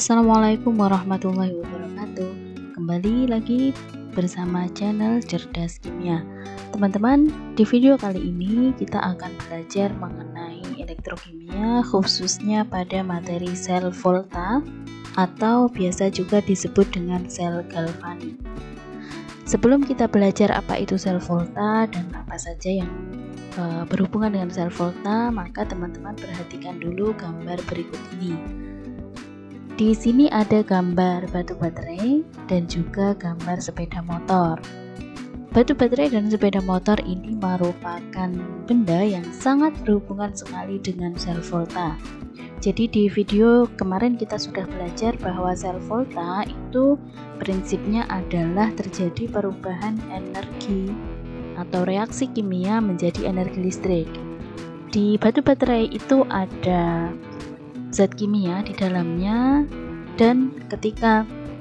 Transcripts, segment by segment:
Assalamualaikum warahmatullahi wabarakatuh. Kembali lagi bersama channel Cerdas Kimia. Teman-teman, di video kali ini kita akan belajar mengenai elektrokimia, khususnya pada materi sel volta atau biasa juga disebut dengan sel galvanik. Sebelum kita belajar apa itu sel volta dan apa saja yang berhubungan dengan sel volta, maka teman-teman perhatikan dulu gambar berikut ini. Di sini ada gambar batu baterai dan juga gambar sepeda motor. Batu baterai dan sepeda motor ini merupakan benda yang sangat berhubungan sekali dengan sel volta. Jadi di video kemarin kita sudah belajar bahwa sel volta itu prinsipnya adalah terjadi perubahan energi atau reaksi kimia menjadi energi listrik. Di batu baterai itu ada zat kimia di dalamnya, dan ketika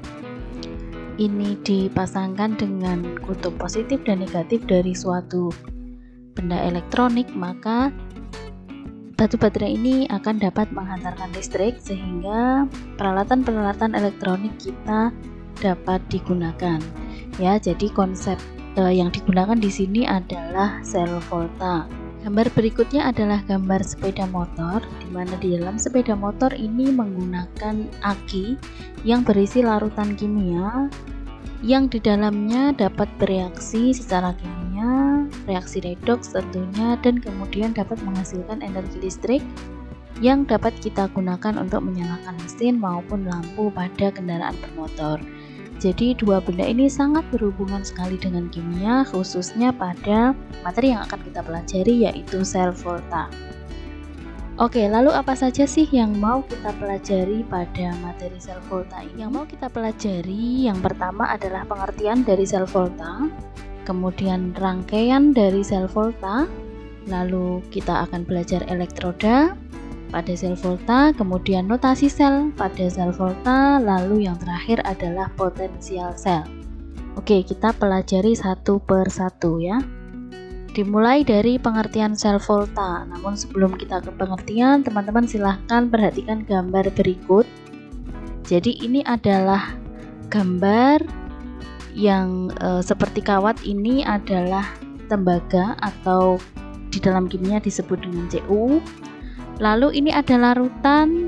ini dipasangkan dengan kutub positif dan negatif dari suatu benda elektronik, maka batu baterai ini akan dapat menghantarkan listrik sehingga peralatan-peralatan elektronik kita dapat digunakan. Ya, jadi konsep yang digunakan di sini adalah sel volta. Gambar berikutnya adalah gambar sepeda motor, di mana di dalam sepeda motor ini menggunakan aki yang berisi larutan kimia yang di dalamnya dapat bereaksi secara kimia, reaksi redoks tentunya, dan kemudian dapat menghasilkan energi listrik yang dapat kita gunakan untuk menyalakan mesin maupun lampu pada kendaraan bermotor. Jadi dua benda ini sangat berhubungan sekali dengan kimia, khususnya pada materi yang akan kita pelajari, yaitu sel volta. Oke, lalu apa saja sih yang mau kita pelajari pada materi sel volta ini? Yang mau kita pelajari yang pertama adalah pengertian dari sel volta, kemudian rangkaian dari sel volta, lalu kita akan belajar elektroda pada sel volta, kemudian notasi sel pada sel volta, lalu yang terakhir adalah potensial sel. Oke, kita pelajari satu per satu ya. Dimulai dari pengertian sel volta. Namun sebelum kita ke pengertian, teman-teman silahkan perhatikan gambar berikut. Jadi ini adalah gambar yang seperti kawat. Ini adalah tembaga atau di dalam kimia disebut dengan Cu. Lalu ini ada larutan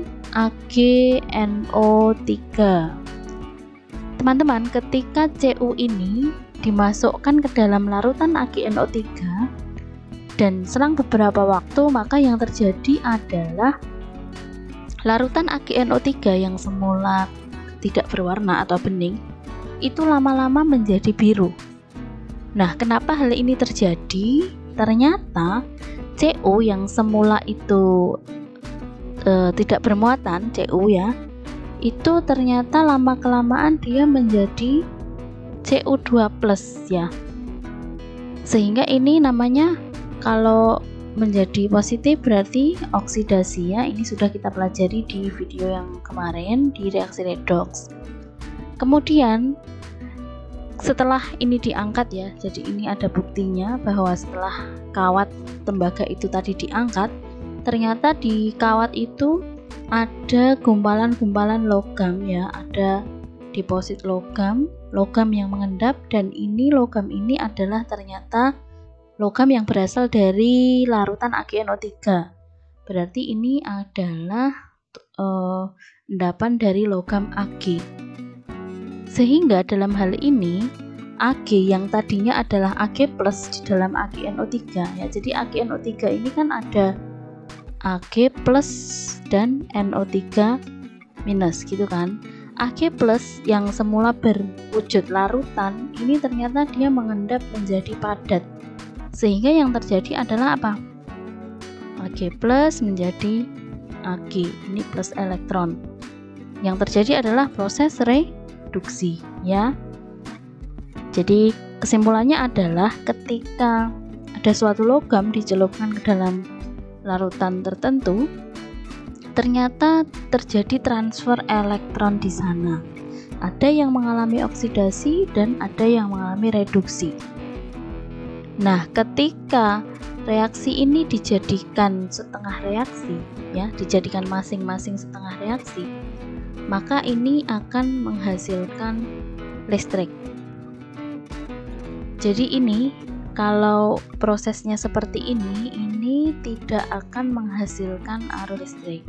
AgNO3. Teman-teman, ketika Cu ini dimasukkan ke dalam larutan AgNO3 dan selang beberapa waktu, maka yang terjadi adalah larutan AgNO3 yang semula tidak berwarna atau bening itu lama-lama menjadi biru. Nah, kenapa hal ini terjadi? Ternyata Cu yang semula itu tidak bermuatan, Cu ya, itu ternyata lama-kelamaan dia menjadi Cu2+ ya. Sehingga ini namanya, kalau menjadi positif berarti oksidasi ya. Ini sudah kita pelajari di video yang kemarin di reaksi redoks. Kemudian setelah ini diangkat ya, jadi ini ada buktinya bahwa setelah kawat tembaga itu tadi diangkat, ternyata di kawat itu ada gumpalan-gumpalan logam ya, ada deposit logam yang mengendap, dan ini logam ini adalah ternyata logam yang berasal dari larutan AgNO3. Berarti ini adalah endapan dari logam Ag. Sehingga dalam hal ini Ag yang tadinya adalah Ag+ di dalam AgNO3 ya. Jadi AgNO3 ini kan ada Ag+ dan NO3- gitu kan. Ag+ yang semula berwujud larutan ini ternyata dia mengendap menjadi padat. Sehingga yang terjadi adalah apa? Ag+ menjadi Ag, ini plus elektron. Yang terjadi adalah proses reduksi ya. Jadi kesimpulannya adalah ketika ada suatu logam dicelupkan ke dalam larutan tertentu, ternyata terjadi transfer elektron di sana. Ada yang mengalami oksidasi dan ada yang mengalami reduksi. Nah, ketika reaksi ini dijadikan setengah reaksi ya, dijadikan masing-masing setengah reaksi, maka ini akan menghasilkan listrik. Jadi ini kalau prosesnya seperti ini tidak akan menghasilkan arus listrik.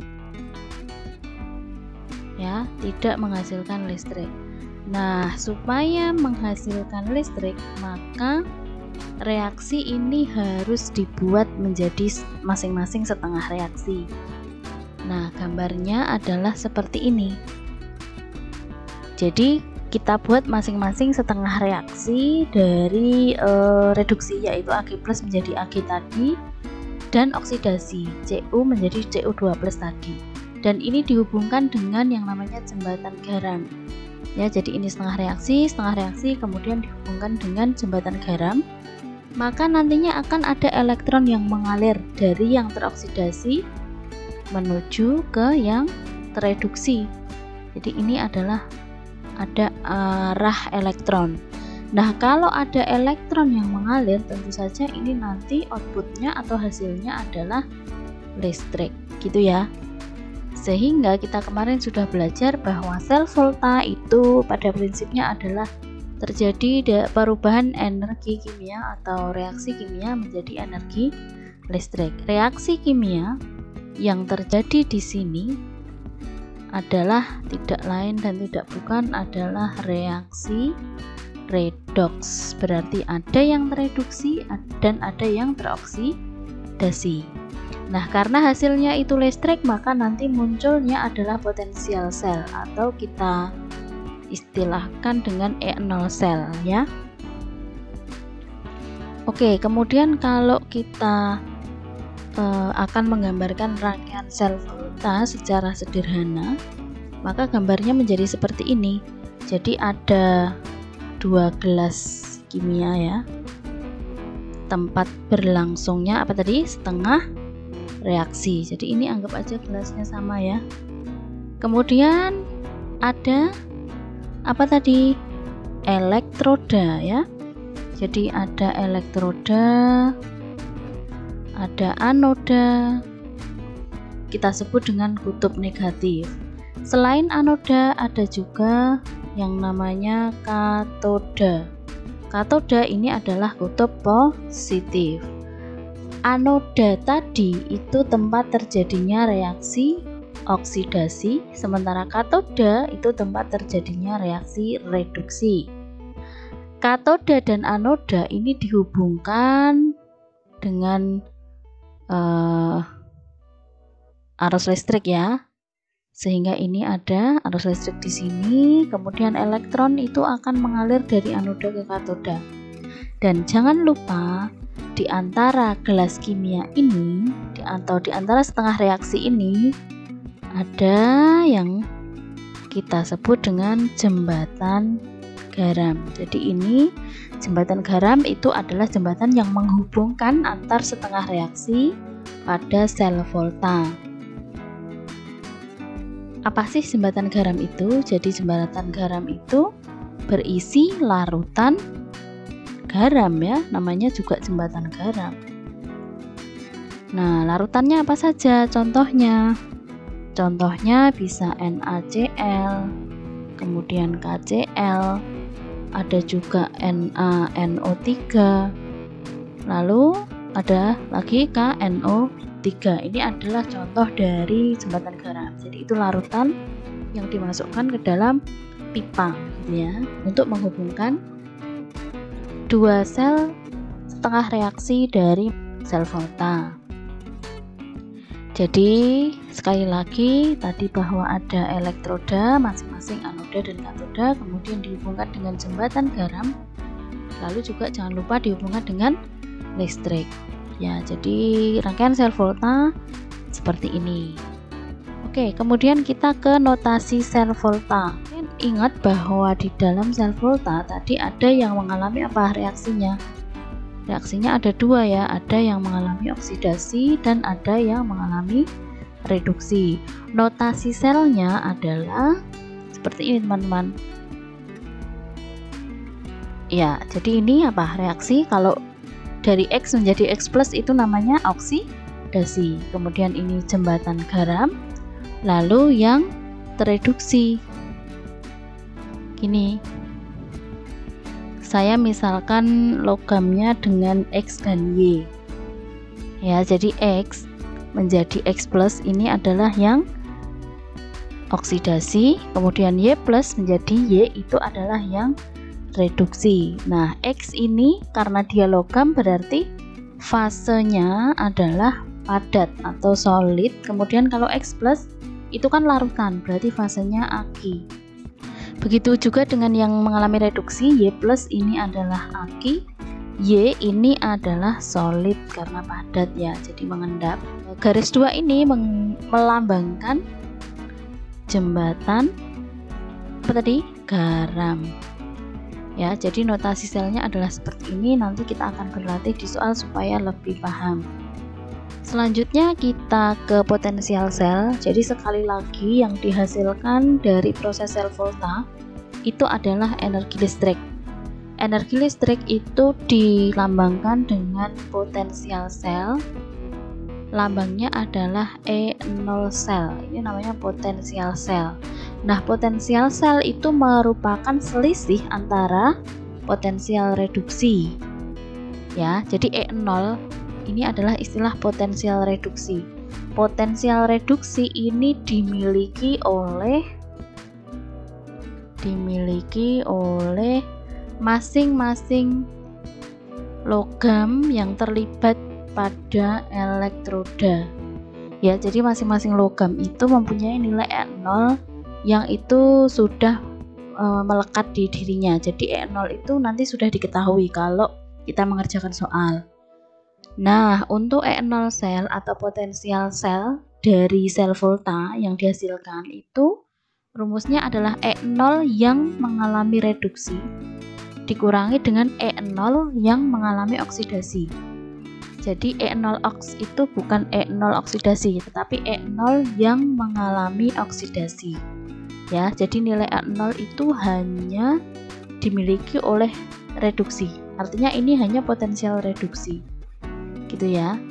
Ya, tidak menghasilkan listrik. Nah, supaya menghasilkan listrik, maka reaksi ini harus dibuat menjadi masing-masing setengah reaksi. Nah, gambarnya adalah seperti ini. Jadi kita buat masing-masing setengah reaksi dari reduksi, yaitu Ag+ menjadi Ag tadi, dan oksidasi Cu menjadi Cu2+ tadi. Dan ini dihubungkan dengan yang namanya jembatan garam. Ya, jadi ini setengah reaksi, kemudian dihubungkan dengan jembatan garam. Maka nantinya akan ada elektron yang mengalir dari yang teroksidasi menuju ke yang tereduksi. Jadi ini adalah ada arah elektron. Nah, kalau ada elektron yang mengalir, tentu saja ini nanti outputnya atau hasilnya adalah listrik, gitu ya. Sehingga kita kemarin sudah belajar bahwa sel volta itu pada prinsipnya adalah terjadi perubahan energi kimia atau reaksi kimia menjadi energi listrik. Reaksi kimia yang terjadi di sini adalah tidak lain dan tidak bukan adalah reaksi redoks. Berarti ada yang tereduksi dan ada yang teroksidasi. Nah, karena hasilnya itu listrik, maka nanti munculnya adalah potensial sel atau kita istilahkan dengan E0 sel ya. Oke, kemudian kalau kita akan menggambarkan rangkaian sel volta secara sederhana, maka gambarnya menjadi seperti ini. Jadi ada 2 gelas kimia ya. Tempat berlangsungnya apa tadi? Setengah reaksi. Jadi ini anggap aja gelasnya sama ya. Kemudian ada apa tadi? Elektroda ya. Jadi ada elektroda, ada anoda, kita sebut dengan kutub negatif. Selain anoda ada juga yang namanya katoda. Katoda ini adalah kutub positif. Anoda tadi itu tempat terjadinya reaksi oksidasi, sementara katoda itu tempat terjadinya reaksi reduksi. Katoda dan anoda ini dihubungkan dengan arus listrik ya, sehingga ini ada arus listrik di sini. Kemudian elektron itu akan mengalir dari anoda ke katoda. Dan jangan lupa di antara gelas kimia ini atau di antara setengah reaksi ini ada yang kita sebut dengan jembatan garam. Jadi ini jembatan garam itu adalah jembatan yang menghubungkan antar setengah reaksi pada sel volta. Apa sih jembatan garam itu? Jadi jembatan garam itu berisi larutan garam ya, namanya juga jembatan garam. Nah, larutannya apa saja? Contohnya bisa NaCl, kemudian KCl, ada juga NaNO3, lalu ada lagi KNO3. Ini adalah contoh dari jembatan garam. Jadi itu larutan yang dimasukkan ke dalam pipa gitu ya, untuk menghubungkan dua sel setengah reaksi dari sel volta. Jadi sekali lagi tadi bahwa ada elektroda masing-masing anoda dan katoda, kemudian dihubungkan dengan jembatan garam, lalu juga jangan lupa dihubungkan dengan listrik ya. Jadi rangkaian sel volta seperti ini. Oke, kemudian kita ke notasi sel volta. Ingat bahwa di dalam sel volta tadi ada yang mengalami apa reaksinya? Reaksinya ada dua ya, ada yang mengalami oksidasi dan ada yang mengalami reduksi. Notasi selnya adalah seperti ini teman-teman. Ya, jadi ini apa? Reaksi kalau dari X menjadi X+ itu namanya oksidasi. Kemudian ini jembatan garam. Lalu yang tereduksi. Gini, saya misalkan logamnya dengan X dan Y ya, jadi X menjadi X plus ini adalah yang oksidasi, kemudian Y plus menjadi Y itu adalah yang reduksi. Nah, X ini karena dia logam berarti fasenya adalah padat atau solid, kemudian kalau X plus itu kan larutan, berarti fasenya aki. Begitu juga dengan yang mengalami reduksi, Y plus ini adalah aki, Y ini adalah solid karena padat ya, jadi mengendap. Garis 2 ini melambangkan jembatan apa tadi? Garam. Ya, jadi notasi selnya adalah seperti ini. Nanti kita akan berlatih di soal supaya lebih paham. Selanjutnya kita ke potensial sel. Jadi sekali lagi yang dihasilkan dari proses sel volta itu adalah energi listrik. Energi listrik itu dilambangkan dengan potensial sel. Lambangnya adalah E0 sel. Ini namanya potensial sel. Nah, potensial sel itu merupakan selisih antara potensial reduksi. Ya, jadi E0 ini adalah istilah potensial reduksi. Potensial reduksi ini dimiliki oleh masing-masing logam yang terlibat pada elektroda. Ya, jadi masing-masing logam itu mempunyai nilai E0 yang itu sudah melekat di dirinya. Jadi E0 itu nanti sudah diketahui kalau kita mengerjakan soal. Nah, untuk E0 sel atau potensial sel dari sel volta yang dihasilkan itu rumusnya adalah E0 yang mengalami reduksi dikurangi dengan E0 yang mengalami oksidasi. Jadi E0 ox itu bukan E0 oksidasi, tetapi E0 yang mengalami oksidasi. Ya, jadi nilai E0 itu hanya dimiliki oleh reduksi. Artinya ini hanya potensial reduksi. Gitu ya.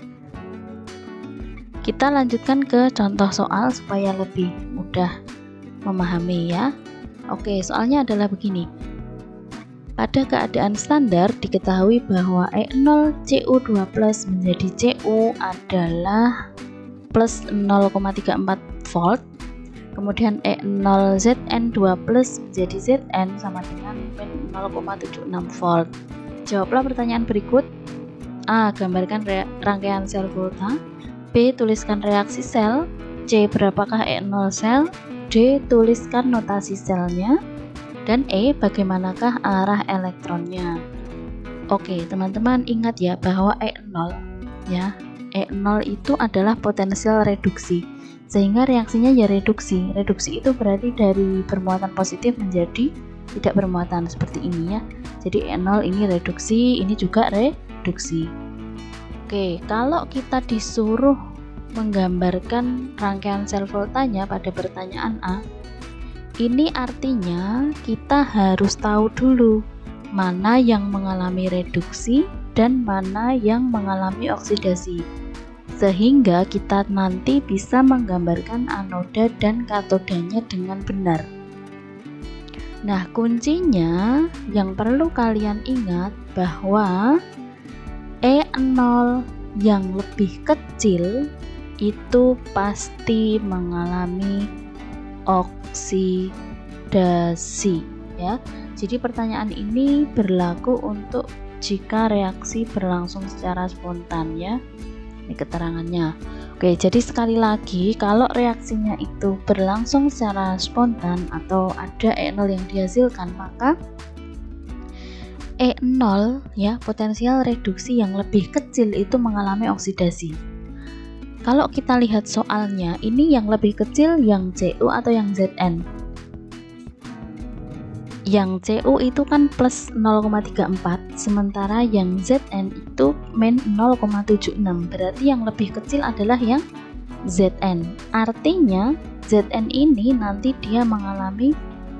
Kita lanjutkan ke contoh soal supaya lebih mudah memahami ya. Oke, soalnya adalah begini. Pada keadaan standar diketahui bahwa E0 Cu2 plus menjadi Cu adalah plus 0,34 volt. Kemudian E0 Zn2 plus menjadi Zn sama dengan min 0,76 volt. Jawablah pertanyaan berikut. A. Gambarkan rangkaian sel volta. B. Tuliskan reaksi sel. C. Berapakah E0 sel? D. Tuliskan notasi selnya. Dan E. Bagaimanakah arah elektronnya? Oke, teman-teman ingat ya bahwa E0 ya, E0 itu adalah potensial reduksi. Sehingga reaksinya ya reduksi. Reduksi itu berarti dari bermuatan positif menjadi tidak bermuatan seperti ini ya. Jadi E0 ini reduksi, ini juga reduksi. Oke, kalau kita disuruh menggambarkan rangkaian sel voltanya pada pertanyaan A, ini artinya kita harus tahu dulu mana yang mengalami reduksi dan mana yang mengalami oksidasi, sehingga kita nanti bisa menggambarkan anoda dan katodanya dengan benar. Nah, kuncinya yang perlu kalian ingat bahwa E0 yang lebih kecil itu pasti mengalami oksidasi ya. Jadi pertanyaan ini berlaku untuk jika reaksi berlangsung secara spontan ya. Ini keterangannya. Oke, jadi sekali lagi kalau reaksinya itu berlangsung secara spontan atau ada E0 yang dihasilkan, maka E0 ya, potensial reduksi yang lebih kecil itu mengalami oksidasi. Kalau kita lihat soalnya, ini yang lebih kecil yang Cu atau yang Zn? Yang Cu itu kan plus 0,34, sementara yang Zn itu min 0,76. Berarti yang lebih kecil adalah yang Zn. Artinya Zn ini nanti dia mengalami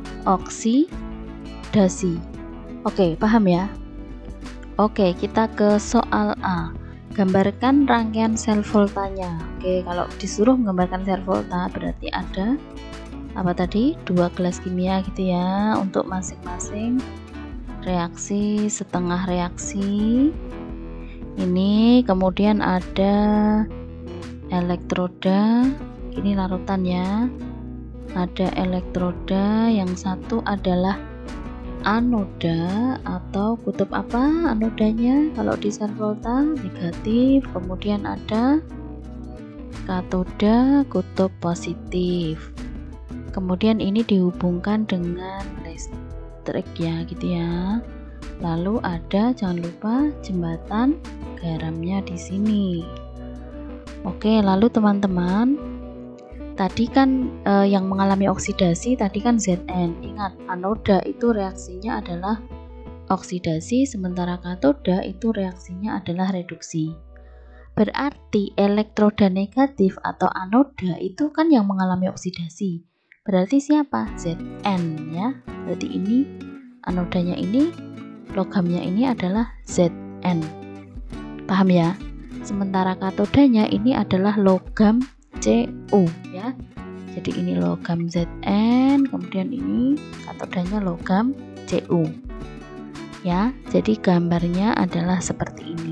oksidasi. Oke, paham ya? Oke, kita ke soal A. Gambarkan rangkaian sel voltanya. Oke, kalau disuruh menggambarkan sel volta berarti ada apa tadi, 2 gelas kimia gitu ya, untuk masing-masing reaksi, setengah reaksi ini. Kemudian ada elektroda, ini larutan ya, ada elektroda, yang satu adalah anoda atau kutub apa anodanya kalau di sel volta, negatif. Kemudian ada katoda, kutub positif. Kemudian ini dihubungkan dengan listrik ya gitu ya. Lalu ada, jangan lupa, jembatan garamnya di sini. Oke, lalu teman-teman, tadi kan yang mengalami oksidasi tadi kan Zn. Ingat, anoda itu reaksinya adalah oksidasi, sementara katoda itu reaksinya adalah reduksi. Berarti elektroda negatif atau anoda itu kan yang mengalami oksidasi. Berarti siapa? Zn ya. Berarti ini anodanya ini, logamnya ini adalah Zn. Paham ya? Sementara katodanya ini adalah logam Cu ya. Jadi ini logam Zn, kemudian ini katodanya logam Cu. Ya, jadi gambarnya adalah seperti ini.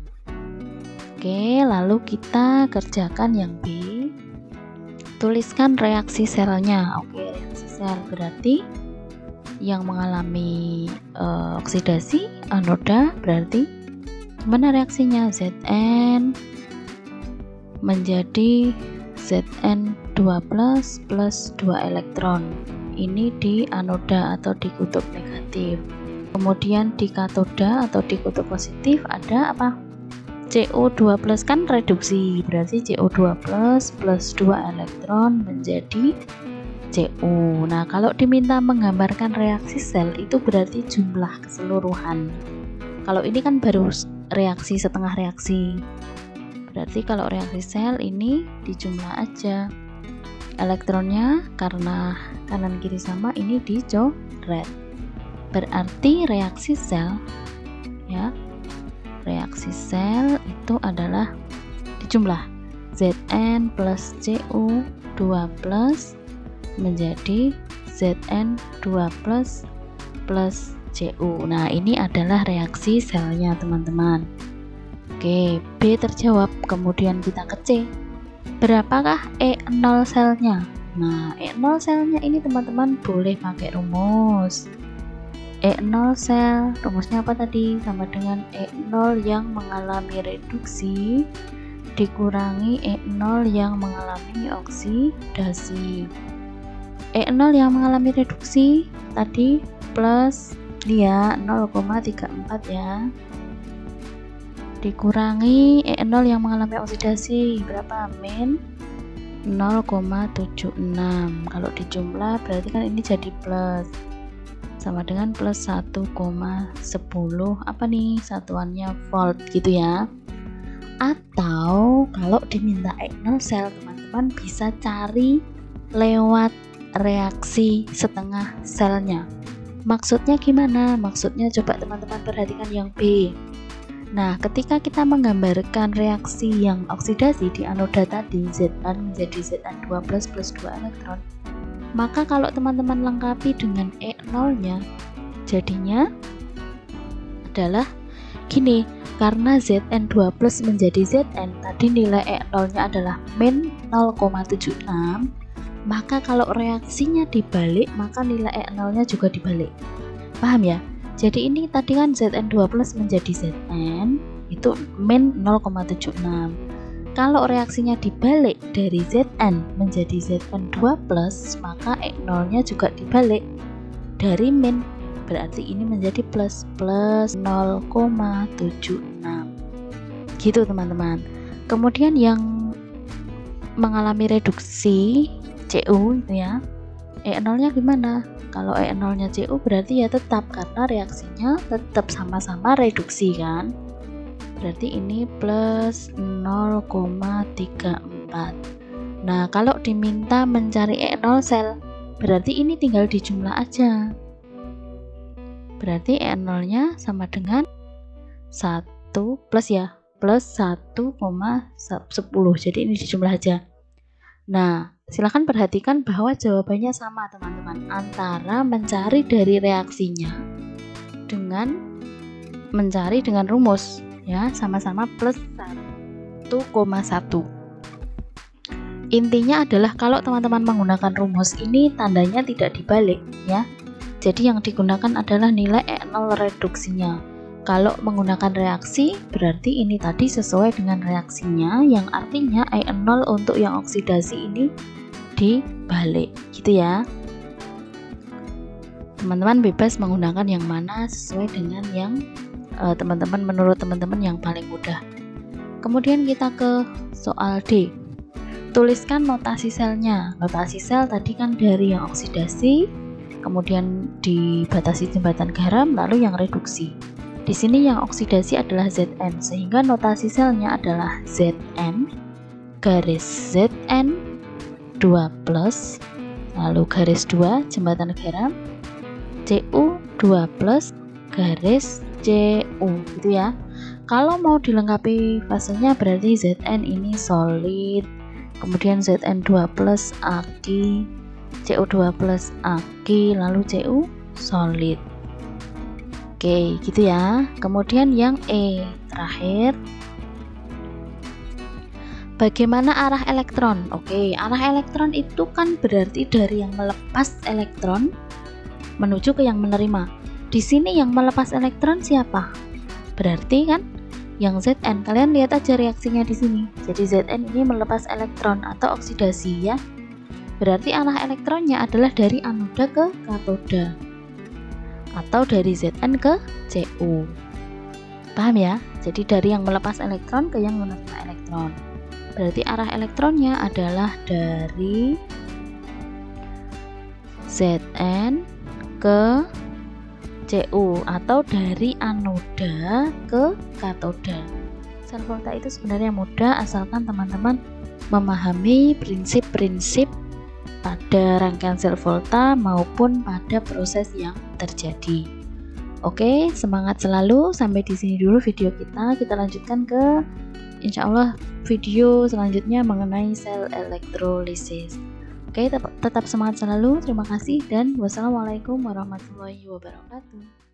Oke, lalu kita kerjakan yang B. Tuliskan reaksi selnya. Oke, reaksi sel berarti yang mengalami oksidasi anoda, berarti gimana reaksinya? Zn menjadi Zn2+ plus 2 elektron. Ini di anoda atau di kutub negatif. Kemudian di katoda atau di kutub positif ada apa? CO2+ kan reduksi, berarti CO2+ plus 2 elektron menjadi Cu. Nah, kalau diminta menggambarkan reaksi sel itu berarti jumlah keseluruhan. Kalau ini kan baru reaksi, setengah reaksi. Berarti kalau reaksi sel ini dijumlah aja elektronnya, karena kanan kiri sama, ini dicoret. Berarti reaksi sel ya, reaksi sel itu adalah dijumlah Zn plus Cu2 plus menjadi Zn2 plus Cu. Nah, ini adalah reaksi selnya teman-teman. Oke, B terjawab. Kemudian kita ke C. Berapakah E0 selnya? Nah, E0 selnya ini teman-teman boleh pakai rumus. E0 sel, rumusnya apa tadi? Sama dengan E0 yang mengalami reduksi dikurangi E0 yang mengalami oksidasi. E0 yang mengalami reduksi tadi plus dia 0,34 ya, dikurangi E0 yang mengalami oksidasi berapa? Min 0,76. Kalau dijumlah berarti kan ini jadi plus, sama dengan plus 1,10 apa nih satuannya, volt gitu ya. Atau kalau diminta E0 sel, teman-teman bisa cari lewat reaksi setengah selnya. Maksudnya gimana? Maksudnya coba teman-teman perhatikan yang B. Nah, ketika kita menggambarkan reaksi yang oksidasi di anoda tadi, Zn menjadi Zn2+ plus 2 elektron, maka kalau teman-teman lengkapi dengan E0 nya jadinya adalah gini. Karena Zn2+ menjadi Zn, tadi nilai E0 nya adalah min 0,76, maka kalau reaksinya dibalik, maka nilai E0 nya juga dibalik. Paham ya? Jadi ini tadi kan Zn2+ menjadi Zn itu min 0,76. Kalau reaksinya dibalik dari Zn menjadi Zn2+, maka E0 nya juga dibalik dari min, berarti ini menjadi plus 0,76 gitu teman-teman. Kemudian yang mengalami reduksi Cu itu ya, E0 nya gimana? Kalau E0 nya Cu berarti ya tetap, karena reaksinya tetap sama-sama reduksi kan, berarti ini plus 0,34. Nah, kalau diminta mencari E0 sel berarti ini tinggal dijumlah aja. Berarti E0 nya sama dengan 1 plus ya, plus 1,10. Jadi ini dijumlah aja. Nah, silakan perhatikan bahwa jawabannya sama teman-teman, antara mencari dari reaksinya dengan mencari dengan rumus, ya, sama-sama plus 1,1. Intinya adalah kalau teman-teman menggunakan rumus ini tandanya tidak dibalik, ya. Jadi yang digunakan adalah nilai E0 reduksinya. Kalau menggunakan reaksi berarti ini tadi sesuai dengan reaksinya, yang artinya E0 untuk yang oksidasi ini dibalik, gitu ya. Teman-teman bebas menggunakan yang mana sesuai dengan yang menurut teman-teman yang paling mudah. Kemudian kita ke soal D. Tuliskan notasi selnya. Notasi sel tadi kan dari yang oksidasi, kemudian dibatasi jembatan garam, lalu yang reduksi. Di sini yang oksidasi adalah Zn, sehingga notasi selnya adalah Zn garis Zn 2+, lalu garis 2 jembatan garam, Cu 2+ garis Cu, gitu ya. Kalau mau dilengkapi fasenya berarti Zn ini solid, kemudian Zn 2+ aki, Cu2+ aki, lalu Cu solid. Oke, gitu ya. Kemudian yang E terakhir, bagaimana arah elektron? Oke, arah elektron itu kan berarti dari yang melepas elektron menuju ke yang menerima. Di sini yang melepas elektron siapa? Berarti kan yang Zn. Kalian lihat aja reaksinya di sini. Jadi Zn ini melepas elektron atau oksidasi, ya. Berarti arah elektronnya adalah dari anoda ke katoda atau dari Zn ke Cu. Paham ya? Jadi dari yang melepas elektron ke yang menerima elektron. Berarti arah elektronnya adalah dari Zn ke Cu atau dari anoda ke katoda. Sel volta itu sebenarnya mudah asalkan teman-teman memahami prinsip-prinsip pada rangkaian sel volta maupun pada proses yang terjadi. Oke, semangat selalu. Sampai di sini dulu video kita. Kita lanjutkan ke insya Allah video selanjutnya mengenai sel elektrolisis. Oke, tetap semangat selalu. Terima kasih dan wassalamualaikum warahmatullahi wabarakatuh.